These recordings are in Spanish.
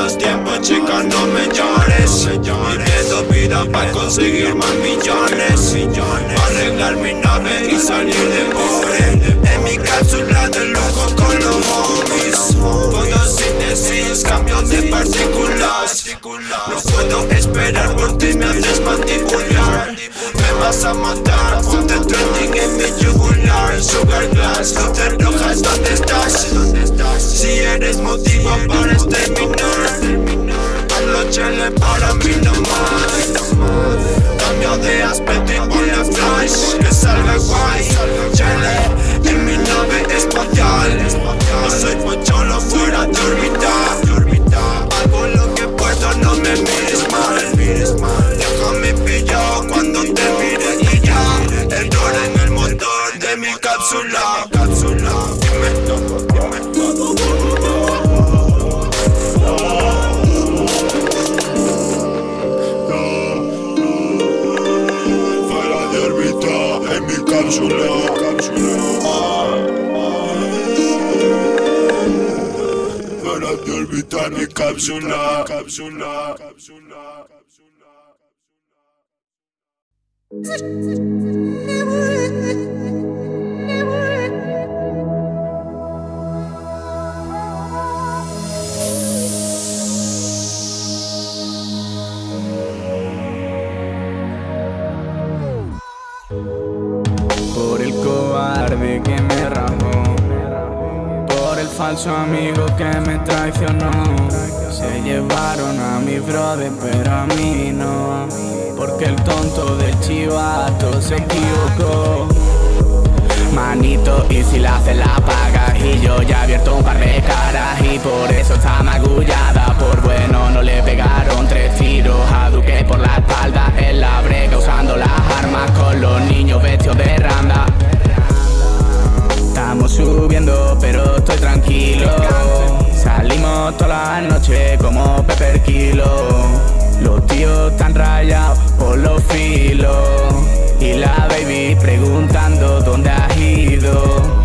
malos tiempos, chica, no me llores. Y pido vida para conseguir más millones, para arreglar mi nave y salir de pobre. En mi cápsula de lujo con los homies, fotosíntesis, cambios de partículas. No puedo esperar por ti, me haces mandibular. Me vas a matar, ponte trending en mi yugular. Sugar glass, luces rojas, ¿dónde estás? Si eres motivo para exterminar, hazlo chele para mí nomás. Cambio de aspecto y ponle flash, que salga guay. Chele en mi nave espacial. No soy pocholo fuera de órbita. Hago lo que puedo, no me mires mal. Déjame pillado cuando te mire y ya. Error en el motor de mi cápsula. Dime todo, dime todo. Fuera de órbita en mi cápsula. Fuera de órbita en mi cápsula. Por el cobarde que me rajó, por el falso amigo que me traicionó. Se llevaron a mi brother pero a mí no, porque el tonto del chivato se equivocó. Manito, y si la hace la paga, y yo ya he abierto un par de caras, y por eso está magullada. Por bueno no le pegaron 3 tiros a Duque por la espalda, en la brega usando las armas con los niños vestidos de randa. Estamos subiendo pero estoy tranquilo, salimos toda la noche como Pepper Kilo. Los tíos están rayados por los filos, y la baby preguntando dónde has ido.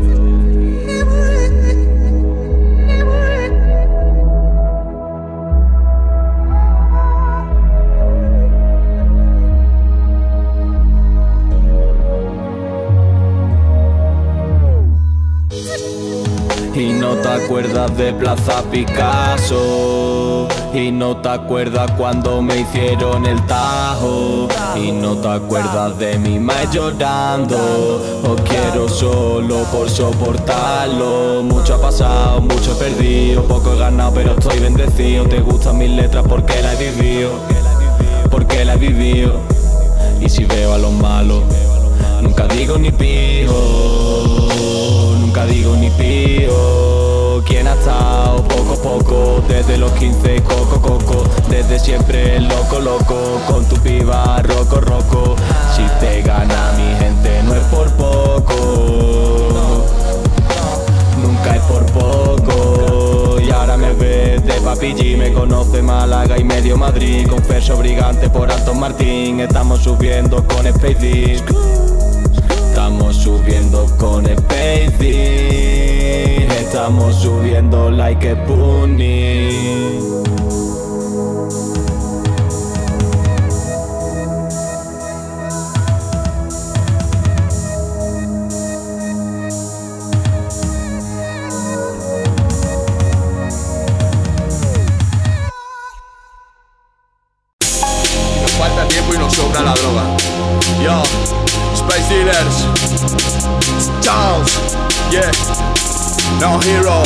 Y no te acuerdas de Plaza Picasso, y no te acuerdas cuando me hicieron el tajo, y no te acuerdas de mi mae llorando. Os quiero solo por soportarlo. Mucho ha pasado, mucho he perdido, poco he ganado pero estoy bendecido. Te gustan mis letras porque la he vivido, porque la he vivido. Y si veo a los malos, nunca digo ni pijo, nunca digo ni pío. ¿Quién ha estado poco a poco? Desde los 15 coco, desde siempre loco, con tu piba roco. Si te gana mi gente no es por poco, nunca es por poco. Y ahora me ves de Papi G, me conoce Málaga y medio Madrid. Con Ferso Brigante por Alto Martín, estamos subiendo con Spacey. Estamos subiendo con Spacey, estamos subiendo like a pony. Nos falta tiempo y nos sobra la droga. Yo, Space Dealers, Jones, yeah. No hero,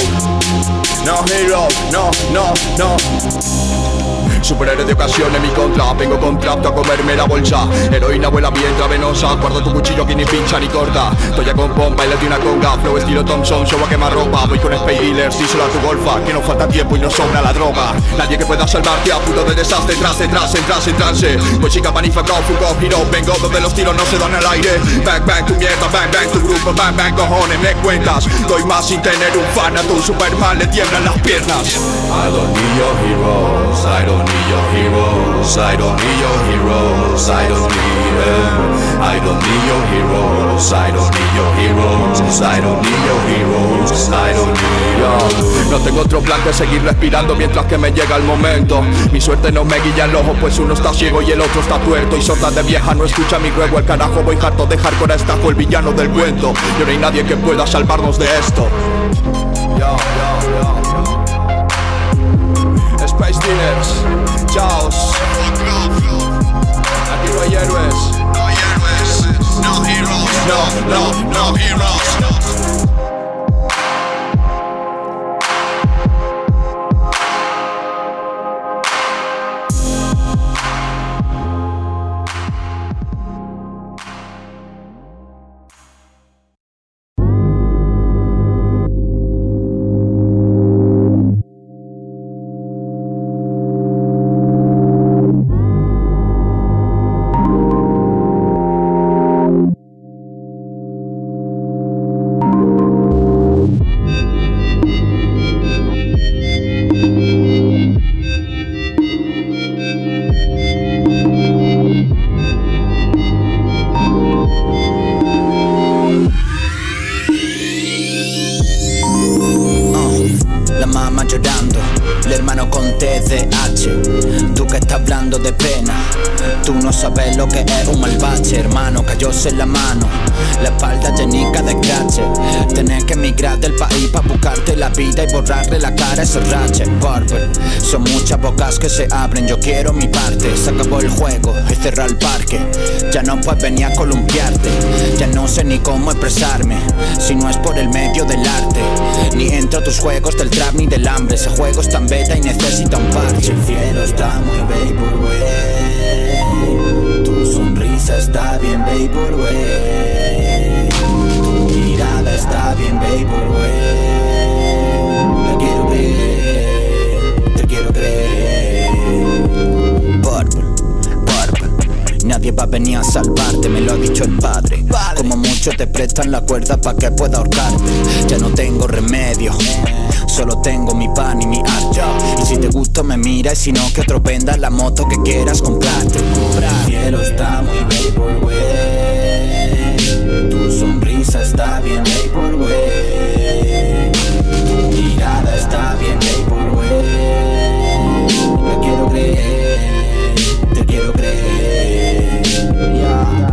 no. Superhéroe de ocasión en mi contra, vengo con trap a comerme la bolsa. Heroína vuela bien intravenosa, guardo tu cuchillo aquí ni pincha ni corta. Estoy ya con pompa y le doy una conga, flow estilo Thompson, show a quemar ropa. Voy con Space Dealers, díselo a tu golfa, que nos falta tiempo y nos sobra la droga. Nadie que pueda salvarte a punto de desastre, tras, entras en trance. Voy chica panifa, go, full go, hero, vengo donde los tiros no se dan al aire. Bang, tu mierda, bang, tu grupo, bang, cojones, me cuentas. Doy más sin tener un fan, a tu Superman le tiemblan las piernas. I don't need your heroes, heroes. I don't need your heroes. I don't need your heroes. I don't need them. I don't need your heroes. I don't need your heroes. I don't need your heroes. I don't need them. No tengo otro plan que seguir respirando mientras que me llega el momento. Mi suerte no me guía el ojo, pues uno está ciego y el otro está tuerto. Y sorda de vieja no escucha mi ruego. El carajo voy harto de hardcore, estajo el villano del cuento. Y no hay nadie que pueda salvarnos de esto. Space Dealers, chaos. Aquí no hay héroes. No hay héroes, no heroes. No heroes. TDAH, tú que estás hablando de pena, tú no sabes lo que es un mal bache, hermano, cayóse en la mano, la espalda llenica de scratches. Tenés que emigrar del país pa' buscarte la vida y borrarle la cara a esos raches. Barber, son muchas bocas que se abren, yo quiero mi parte. Se acabó el juego y cerró el parque, ya no puedes venir a columpiarte. Ya no sé ni cómo expresarme, si no es por el medio del arte. Ni entro a tus juegos del trap ni del hambre, ese juego es tan beta y necesita un parche. El cielo está muy vaporwave, tu sonrisa está bien vaporwave, tu mirada está bien vaporwave. La quiero creer, te quiero creer. Purple, nadie va a venir a salvarte, me lo ha dicho el padre. Como muchos te prestan la cuerda pa' que pueda ahorcarte. Ya no tengo remedio, solo tengo mi pan y mi arte. Y si te gusta me mira, y si no que otro venda la moto que quieras comprarte. El cielo está muy vaporwave, tu sonrisa está bien vaporwave, tu mirada está bien vaporwave. La quiero creer, te quiero creer, yeah.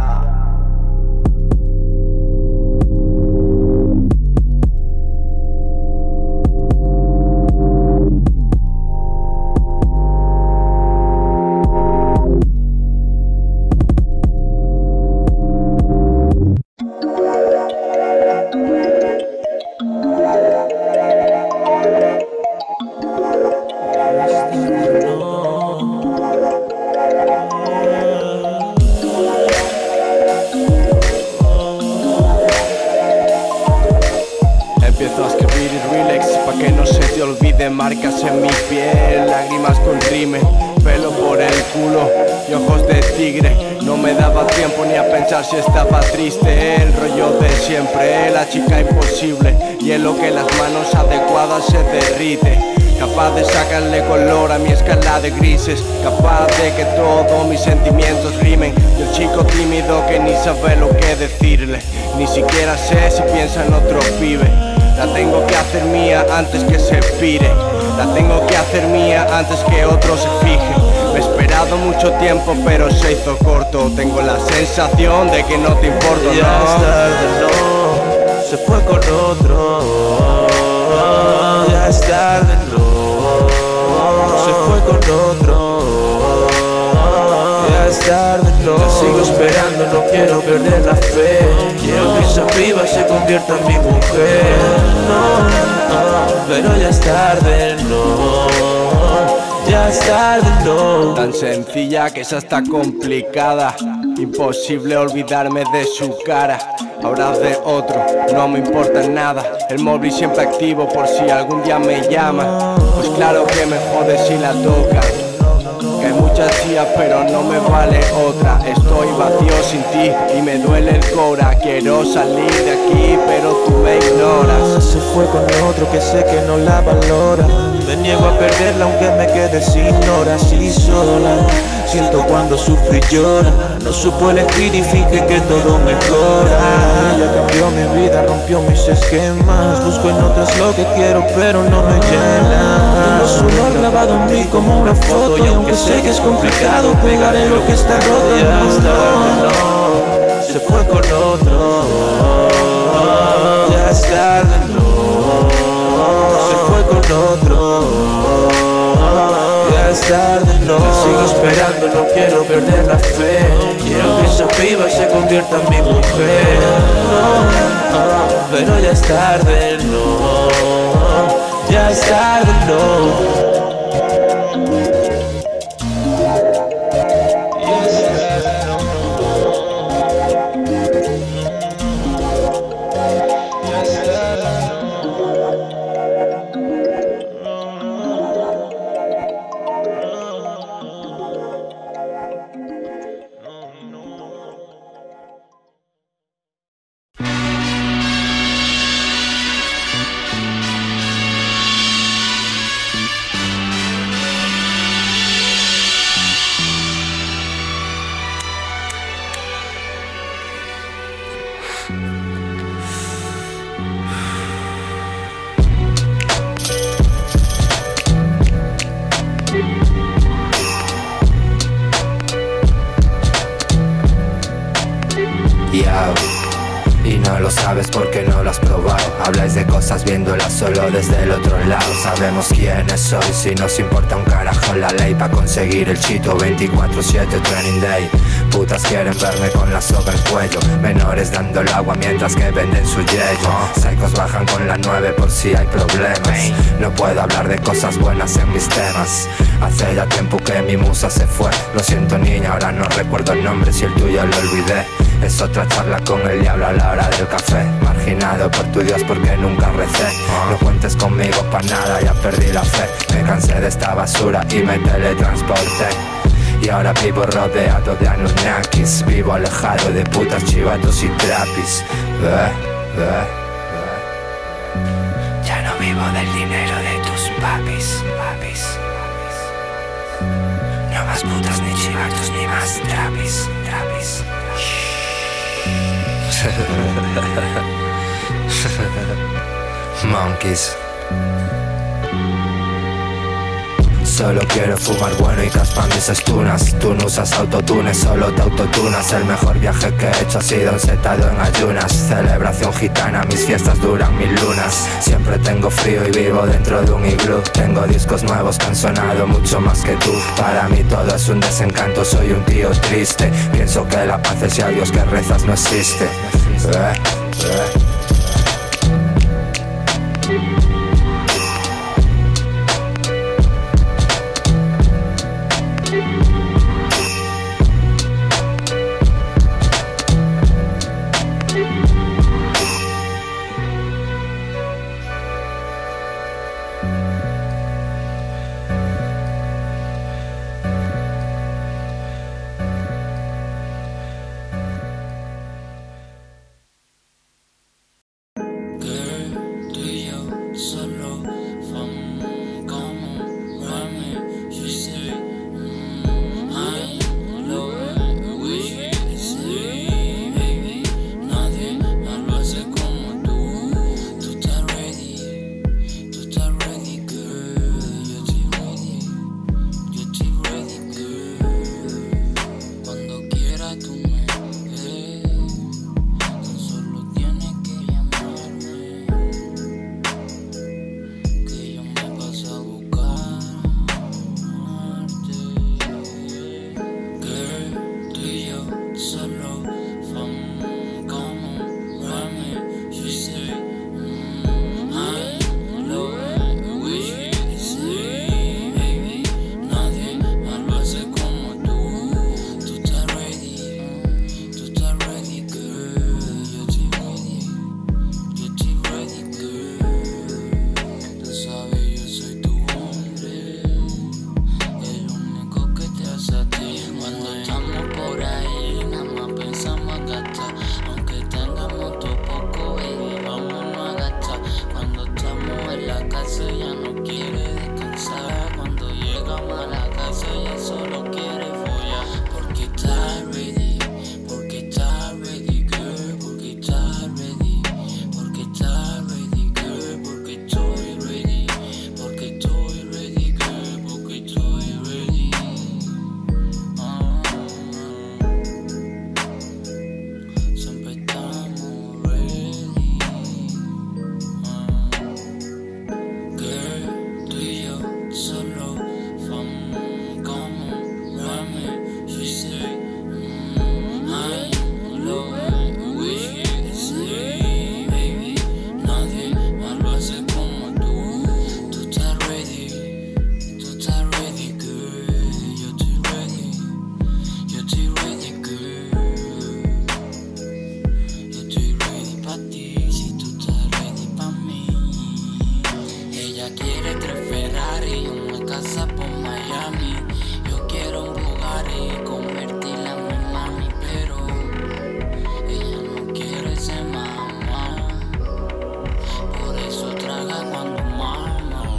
Empiezo a escribir relax pa' que no se te olvide. Marcas en mi piel, lágrimas con rime, pelo por el culo y ojos de tigre. No me daba tiempo ni a pensar si estaba triste. El rollo de siempre, la chica imposible, hielo que las manos adecuadas se derrite. Capaz de sacarle color a mi escala de grises, capaz de que todos mis sentimientos rimen. Y el chico tímido que ni sabe lo que decirle, ni siquiera sé si piensa en otro pibe. La tengo que hacer mía antes que se pire, la tengo que hacer mía antes que otro se fije. Me he esperado mucho tiempo pero se hizo corto, tengo la sensación de que no te importo, ya no. es tarde, no, se fue con otro. Ya es tarde, no, se fue con otro. Ya es tarde, no, la sigo esperando, no quiero perder la fe. Quiero que esa piba se convierta en mi mujer. No, pero ya es tarde, no, ya es tarde, no. Tan sencilla que esa está complicada, imposible olvidarme de su cara. Ahora de otro, no me importa nada. El móvil siempre activo por si algún día me llama. Pues claro que me jode si la toca, que hay muchas tías pero no me vale otra. Estoy vacío sin ti y me duele el cora. Quiero salir de aquí pero tú me ignoras. Se fue con otro que sé que no la valora. Me niego a perderla aunque me quede sin horas y sola. Siento cuando sufre y llora. No supo elegir y finge que todo mejora. Ella cambió mi vida, rompió mis esquemas. Busco en otras lo que quiero pero no me llena. Tengo su olor grabado en mí como una foto. Y aunque sé que es complicado, pegaré lo que está roto. Ya está, no, se fue con otro. Ya es tarde, no, se fue con otro. Ya es tarde, no, sigo esperando, no quiero perder la fe. Quiero que esa piba se convierta en mi mujer. No, pero ya es tarde, no, ya es tarde, no. Y no lo sabes porque no lo has probado. Habláis de cosas viéndolas solo desde el otro lado. Sabemos quiénes sois si nos importa un carajo la ley. Pa' conseguir el chito 24/7 training day. Putas quieren verme con la soga al cuello. Menores dando el agua mientras que venden su yello. Psychos bajan con la 9 por si hay problemas. No puedo hablar de cosas buenas en mis temas. Hace ya tiempo que mi musa se fue. Lo siento niña, ahora no recuerdo el nombre, si el tuyo lo olvidé. Es otra charla con el diablo a la hora del café. Marginado por tu Dios porque nunca recé. No cuentes conmigo pa' nada, ya perdí la fe. Me cansé de esta basura y me teletransporté. Y ahora vivo rodeado de anunnakis. Vivo alejado de putas, chivatos y trapis. Ya no vivo del dinero de tus papis. No más putas ni chivatos ni más trapis. Monkeys. Solo quiero fumar bueno y caspar mis estunas. Tú no usas autotunes, solo te autotunas. El mejor viaje que he hecho ha sido ensetado en ayunas. Celebración gitana, mis fiestas duran 1000 lunas. Siempre tengo frío y vivo dentro de un iglú. Tengo discos nuevos que han sonado mucho más que tú. Para mí todo es un desencanto, soy un tío triste. Pienso que la paz es y a Dios que rezas no existe. Miami. Yo quiero un Bugatti y convertirla en mi mami, pero ella no quiere ser mamá. Por eso traga cuando mama.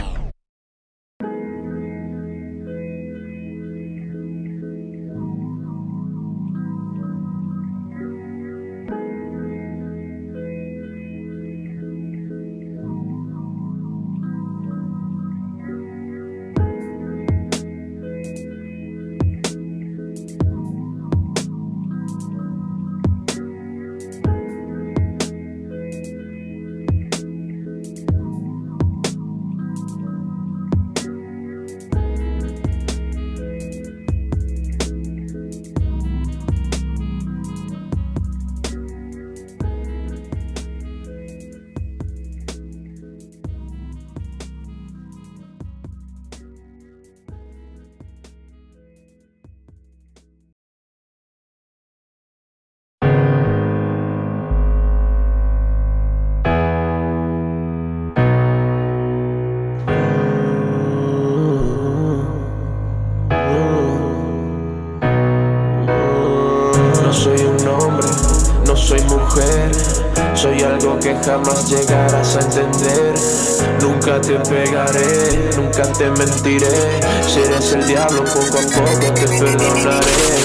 No soy un hombre, no soy mujer. Soy algo que jamás llegarás a entender. Nunca te pegaré, nunca te mentiré. Si eres el diablo, poco a poco te perdonaré.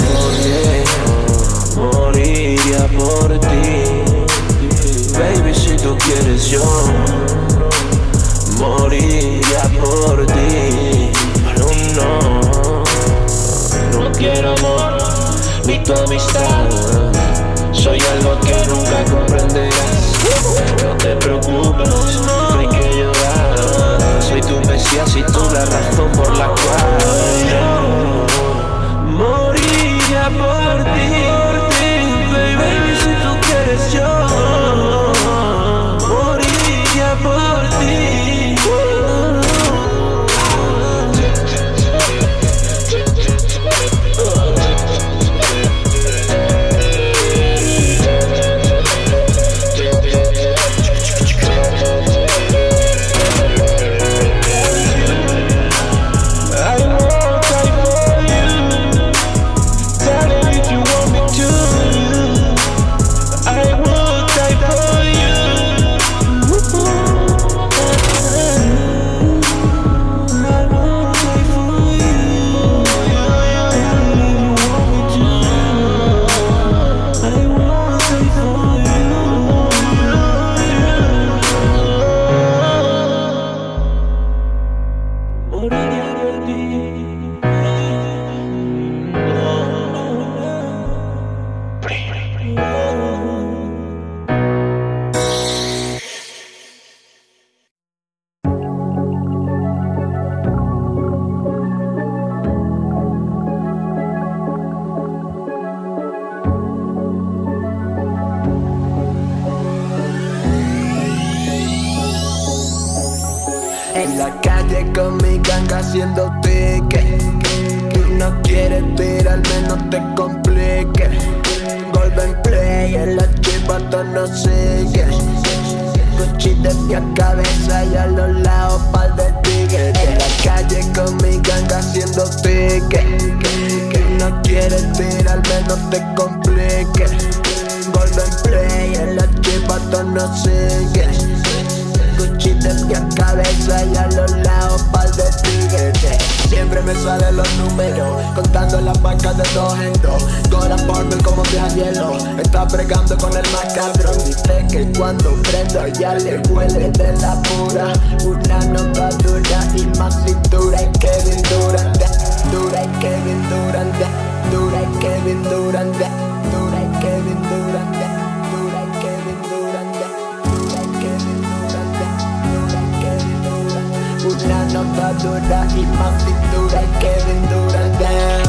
Moriría por ti. Baby, si tú quieres yo moriría por ti. No quiero amor ni tu amistad. Soy algo que nunca comprenderás. No te preocupes, no hay que llorar. Soy tu mesías y tú la razón por la cual yo moriría por ti. Baby, si tú quieres yo moriría por ti. En la calle con mi ganga haciendo ticket. Tú no quieres tirar, al menos te complique. Golden play, en la chivato no sigue. Gucci de pie a cabeza y a los lados par de tigres. En la calle con mi ganga haciendo ticket. Tú no quieres tirar, al menos te complique. Golden play, en la chivato no sigue. Gucci de pie a cabeza y a los lados par de tigres. Siempre me salen los números, contando las marcas de dos en dos. Gora Porter como viaja hielo, está bregando con el más cabrón. Dice que cuando prendo ya le huele de la pura. Una nota dura y más cintura. Y Kevin Durant, dura y Kevin Durant, dura y Kevin Durant, dura y Kevin Durant, dura y Kevin Durant, dura y Kevin Durant, dura y Kevin Durant. Una nota dura y más cintura. Y Kevin Durant.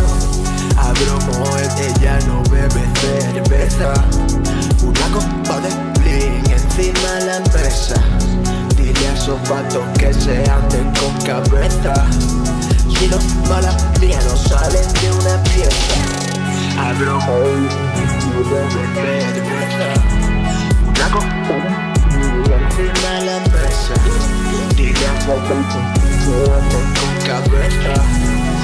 Abro Moet, ella no bebe cerveza. Una copa de bling encima de la mesa. Dile a esos vatos que se anden con cabeza. Si los malas mías no salen de una pieza. Abro Moet, no bebe cerveza. Una copa de bling encima de la mesa. Dile a esos vatos que se anden con cabeza.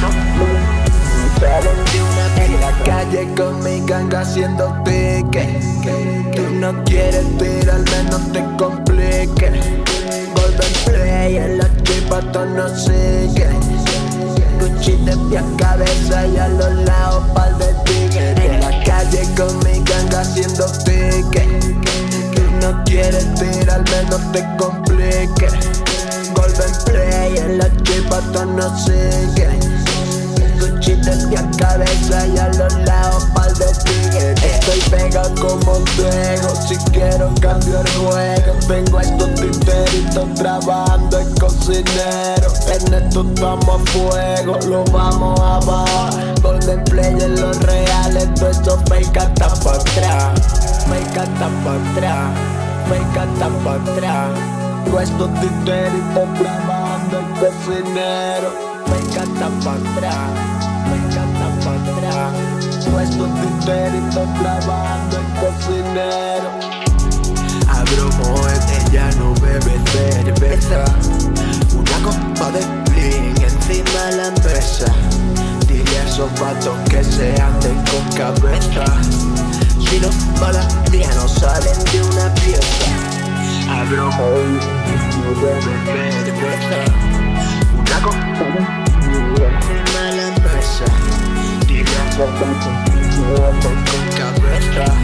no salen de una pieza. En la calle con mi ganga haciendo pique. Tú no quieres ir, al menos te complique. Golden play en la chipa, todo no sigue. Gucci de pie a cabeza y a los lados pa'l de tigre. En la calle con mi ganga haciendo pique. Tú no quieres ir, al menos te complique. Golden play en la chipa, todo no sigue. Gucci de pie a cabeza y a los lados pa'l de tigre. Estoy pegado como un Diego, si quiero cambio el juego. Tengo estos titeritos trabajando en cocinero. En esto estamos a fuego, lo vamos a bajar. Golden play en los reales, todo eso fake hasta por atrás. Fake hasta por atrás, fake hasta por atrás. Tengo estos titeritos trabajando en cocinero. Fake hasta por atrás, fake hasta por atrás. Puestos titeritos trabajando en cocinero. Abro moed, ella no bebe cerveza. Una copa de bling encima de la mesa. Dile a esos vatos que se anden con cabeza. Si no va la mía, no salen de una pieza. Abro moed, no bebe cerveza. Una copa de bling encima de la mesa. Dile a esos vatos que se anden con cabeza.